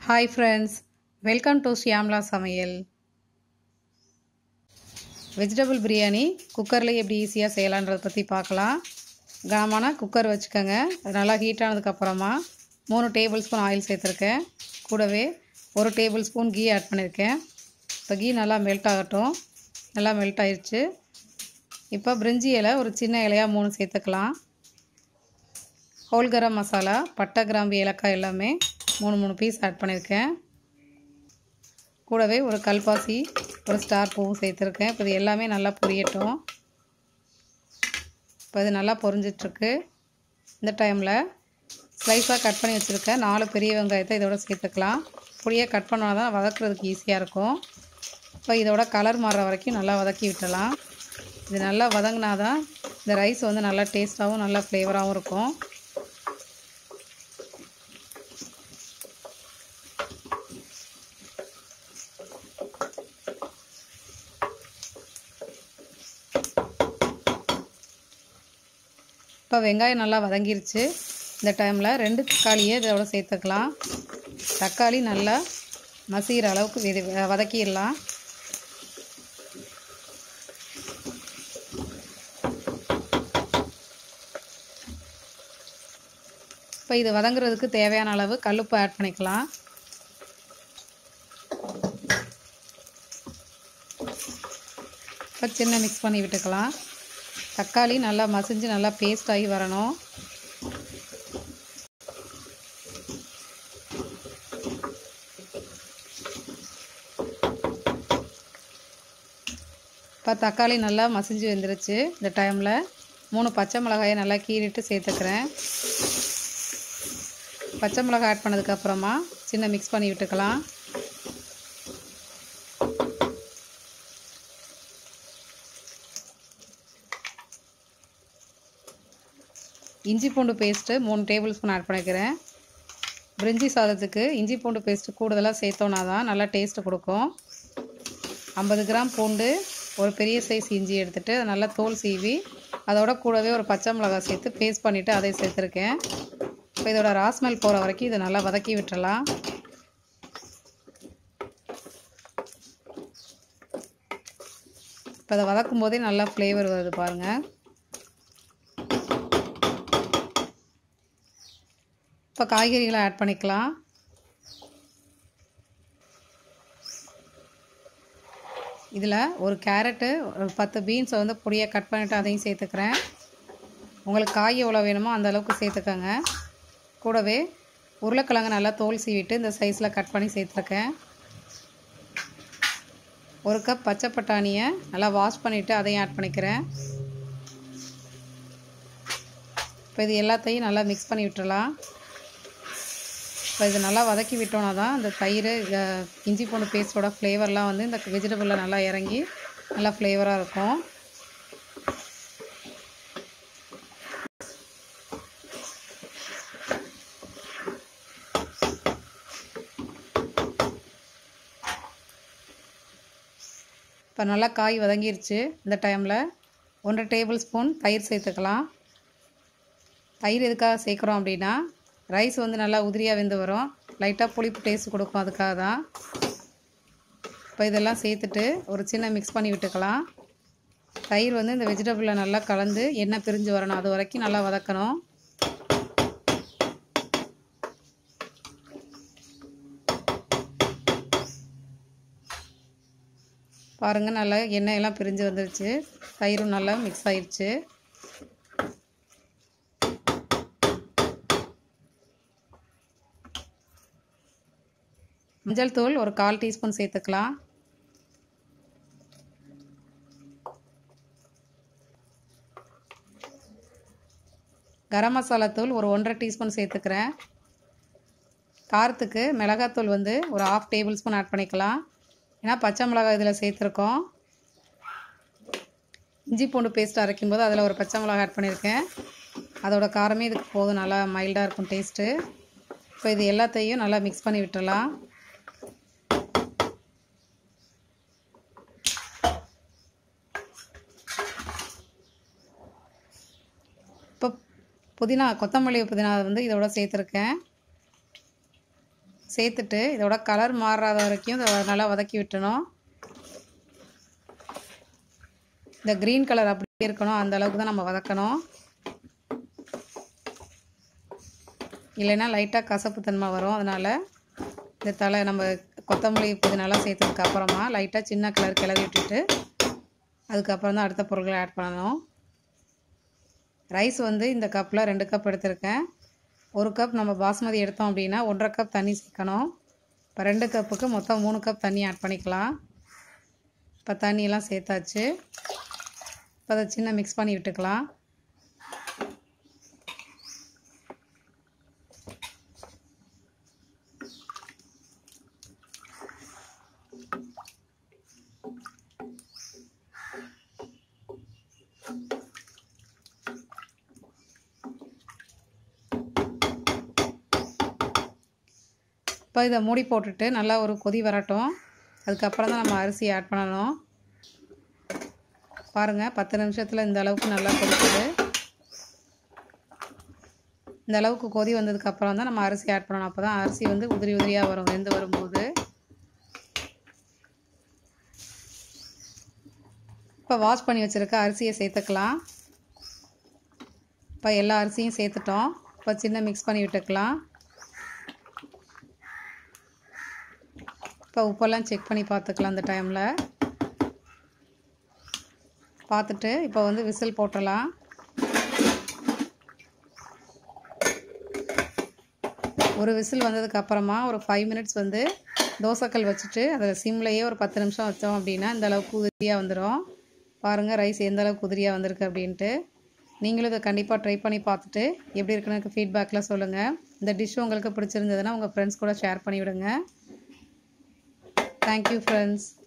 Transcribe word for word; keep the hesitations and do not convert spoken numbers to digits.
Hi friends, welcome to Shyamla சமையல். Vegetable biryani குக்கரில் எப்படி ஈஸியாக செய்யலான்றதை பற்றி பார்க்கலாம். கனமான குக்கர் வச்சுக்கோங்க. அது நல்லா ஹீட் ஆனதுக்கப்புறமா மூணு டேபிள் ஸ்பூன் ஆயில் சேர்த்துருக்கேன். கூடவே ஒரு டேபிள் ஸ்பூன் கீ ஆட் பண்ணியிருக்கேன். இப்போ கீ நல்லா மெல்ட் ஆகட்டும். நல்லா மெல்ட் ஆயிடுச்சு. இப்போ பிரிஞ்சி இலை ஒரு சின்ன இலையாக மூணு சேர்த்துக்கலாம். ஹோல் கரம் மசாலா, பட்டை, கிராம்பு, ஏலக்காய் எல்லாமே மூணு மூணு பீஸ் ஆட் பண்ணியிருக்கேன். கூடவே ஒரு கல்பாசி, ஒரு ஸ்டார் பூவும் சேர்த்துருக்கேன். இப்போ இது எல்லாமே நல்லா பொரியட்டும். இப்போ இது நல்லா பொரிஞ்சிட்ருக்கு. இந்த டைமில் ஸ்லைஸாக கட் பண்ணி வச்சுருக்கேன் நாலு பெரிய வெங்காயத்தை இதோட சேர்த்துக்கலாம். பொடியாக கட் பண்ணால் தான் வதக்குறதுக்கு ஈஸியாக இருக்கும். இப்போ இதோட கலர் மாறுற வரைக்கும் நல்லா வதக்கி விட்டுடலாம். இது நல்லா வதங்கினா தான் இந்த ரைஸ் வந்து நல்லா டேஸ்ட்டாகவும் நல்லா ஃப்ளேவராகவும் இருக்கும். இப்போ வெங்காயம் நல்லா வதங்கிருச்சு. இந்த டைமில் ரெண்டு தக்காளியை இதோட சேர்த்துக்கலாம். தக்காளி நல்லா மசிகிற அளவுக்கு வித வதக்கிடலாம். இப்போ இது வதங்குறதுக்கு தேவையான அளவு கல்லுப்பு ஆட் பண்ணிக்கலாம். இப்போ சின்ன மிக்ஸ் பண்ணி விட்டுக்கலாம். தக்காளி நல்லா மசிஞ்சு நல்லா பேஸ்ட் ஆகி வரணும். இப்போ தக்காளி நல்லா மசிஞ்சு வந்துருச்சு. இந்த டைமில் மூணு பச்சை மிளகாயை நல்லா கீறிட்டு சேர்த்துக்கிறேன். பச்சை மிளகாய் ஆட் பண்ணதுக்கப்புறமா சின்ன மிக்ஸ் பண்ணி விட்டுக்கலாம். இஞ்சி பூண்டு பேஸ்ட்டு மூணு டேபிள் ஸ்பூன் ஆட் பண்ணிக்கிறேன். பிரிஞ்சி சாதத்துக்கு இஞ்சி பூண்டு பேஸ்ட்டு கூடுதலாக சேர்த்தோன்னா தான் நல்லா டேஸ்ட்டு கொடுக்கும். ஐம்பது கிராம் பூண்டு, ஒரு பெரிய சைஸ் இஞ்சி எடுத்துகிட்டு அதை நல்லா தோல் சீவி அதோட கூடவே ஒரு பச்சை மிளகாய் சேர்த்து பேஸ்ட் பண்ணிவிட்டு அதை சேர்த்துருக்கேன். இப்போ இதோட ராஸ்மெல் போகிற வரைக்கும் இதை நல்லா வதக்கி விட்டுறலாம். இப்போ அதை வதக்கும் போதே நல்லா ஃப்ளேவர் வருது பாருங்கள். இப்போ காய்கறிகளை ஆட் பண்ணிக்கலாம். இதில் ஒரு கேரட்டு, ஒரு பத்து பீன்ஸை வந்து பொடியாக கட் பண்ணிவிட்டு அதையும் சேர்த்துக்கிறேன். உங்களுக்கு காய் எவ்வளோ வேணுமோ அந்த அளவுக்கு சேர்த்துக்கோங்க. கூடவே உருளைக்கிழங்கு நல்லா தோல் சீவிட்டு இந்த சைஸில் கட் பண்ணி சேர்த்துருக்கேன். ஒரு கப் பச்சை பட்டாணியை நல்லா வாஷ் பண்ணிவிட்டு அதையும் ஆட் பண்ணிக்கிறேன். இப்போ இது எல்லாத்தையும் நல்லா மிக்ஸ் பண்ணி விட்டுறலாம். இப்போ இது நல்லா வதக்கி விட்டோன்னா தான் இந்த தயிர், இஞ்சி பூண்டு பேஸ்ட்டோட ஃப்ளேவர்லாம் வந்து இந்த வெஜிடபிளில் நல்லா இறங்கி நல்லா ஃப்ளேவராக இருக்கும். இப்போ நல்லா காய் வதங்கிருச்சு. இந்த டைமில் ஒன்றரை டேபிள் ஸ்பூன் தயிர் சேர்த்துக்கலாம். தயிர் எதுக்காக சேர்க்குறோம் அப்படின்னா ரைஸ் வந்து நல்லா உதிரியாக வெந்து வரும். லைட்டாக புளிப்பு டேஸ்ட் கொடுக்கும், அதுக்காக தான். இப்போ இதெல்லாம் சேர்த்துட்டு ஒரு சின்ன மிக்ஸ் பண்ணி விட்டுக்கலாம். தயிர் வந்து இந்த வெஜிடபிளில் நல்லா கலந்து எண்ணெய் பிரிஞ்சு வரணும். அது வரைக்கும் நல்லா வதக்கணும். பாருங்கள், நல்லா எண்ணெயெல்லாம் பிரிஞ்சு வந்துருச்சு. தயிரும் நல்லா மிக்ஸ் ஆயிடுச்சு. மஞ்சள் தூள் ஒரு கால் டீஸ்பூன் சேர்த்துக்கலாம். கரம் மசாலா தூள் ஒரு ஒன்றரை டீஸ்பூன் சேர்த்துக்கிறேன். காரத்துக்கு மிளகாத்தூள் வந்து ஒரு ஆஃப் டேபிள் ஸ்பூன் ஆட் பண்ணிக்கலாம். ஏன்னா பச்சை மிளகாய் இதில் சேர்த்துருக்கோம். இஞ்சி பூண்டு பேஸ்ட் அரைக்கும் போது அதில் ஒரு பச்சை மிளகாய் ஆட் பண்ணியிருக்கேன். அதோட காரமே இதுக்கு போதும், நல்லா மைல்டாக இருக்கும் டேஸ்ட்டு. இப்போ இது எல்லாத்தையும் நல்லா மிக்ஸ் பண்ணி விட்டுறலாம். இப்போ புதினா, கொத்தமல்லி புதினா வந்து இதோட சேர்த்துருக்கேன். சேர்த்துட்டு இதோட கலர் மாறாத வரைக்கும் இதை நல்லா வதக்கி விட்டணும். இந்த க்ரீன் கலர் அப்படியே இருக்கணும், அந்த அளவுக்கு தான் நம்ம வதக்கணும். இல்லைன்னா லைட்டாக கசப்பு தன்மை வரும். அதனால் இந்த தலை நம்ம கொத்தமல்லி புதினாலாம் சேர்த்ததுக்கு அப்புறமா லைட்டாக சின்ன கலர் கிளறி விட்டுட்டு அதுக்கப்புறம் தான் அடுத்த பொருட்களை ஆட் பண்ணணும். ரைஸ் வந்து இந்த கப்பில் ரெண்டு கப் எடுத்திருக்கேன். ஒரு கப் நம்ம பாஸ்மதி எடுத்தோம் அப்படின்னா ஒன்றரை கப் தண்ணி சேர்க்கணும். இப்போ ரெண்டு கப்புக்கு மொத்தம் மூணு கப் தண்ணி ஆட் பண்ணிக்கலாம். இப்போ தண்ணியெல்லாம் சேர்த்தாச்சு. இப்போ அதை சின்ன மிக்ஸ் பண்ணி விட்டுக்கலாம். இப்போ இதை மூடி போட்டுட்டு நல்லா ஒரு கொதி வரட்டும். அதுக்கப்புறம் தான் நம்ம அரிசி ஆட் பண்ணணும். பாருங்கள், பத்து நிமிஷத்தில் இந்த அளவுக்கு நல்லா கொதிக்குது. இந்த அளவுக்கு கொதி வந்ததுக்கப்புறம் தான் நம்ம அரிசி ஆட் பண்ணணும். அப்போ தான் அரிசி வந்து உதிரி உதிரியாக வரும் வெந்து வரும்போது. இப்போ வாஷ் பண்ணி வச்சுருக்க அரிசியை சேர்த்துக்கலாம். இப்போ எல்லா அரிசியும் சேர்த்துட்டோம். இப்போ சின்ன மிக்ஸ் பண்ணி விட்டுக்கலாம். இப்போ உப்பெல்லாம் செக் பண்ணி பார்த்துக்கலாம். அந்த டைமில் பார்த்துட்டு இப்போ வந்து விசில் போட்டலாம். ஒரு விசில் வந்ததுக்கப்புறமா ஒரு ஃபைவ் மினிட்ஸ் வந்து தோசைக்கல் வச்சுட்டு அதில் சிம்லையே ஒரு பத்து நிமிஷம் வச்சோம் அப்படின்னா இந்த அளவுக்கு உதிரியாக வந்துடும். பாருங்கள் ரைஸ் எந்த அளவுக்கு உதிரியாக வந்திருக்கு அப்படின்ட்டு. நீங்களும் இதை கண்டிப்பாக ட்ரை பண்ணி பார்த்துட்டு எப்படி இருக்குன்னு எனக்கு ஃபீட்பேக்கில் சொல்லுங்கள். இந்த டிஷ் உங்களுக்கு பிடிச்சிருந்ததுன்னா உங்கள் ஃப்ரெண்ட்ஸ் கூட ஷேர் பண்ணிவிடுங்க. Thank you friends.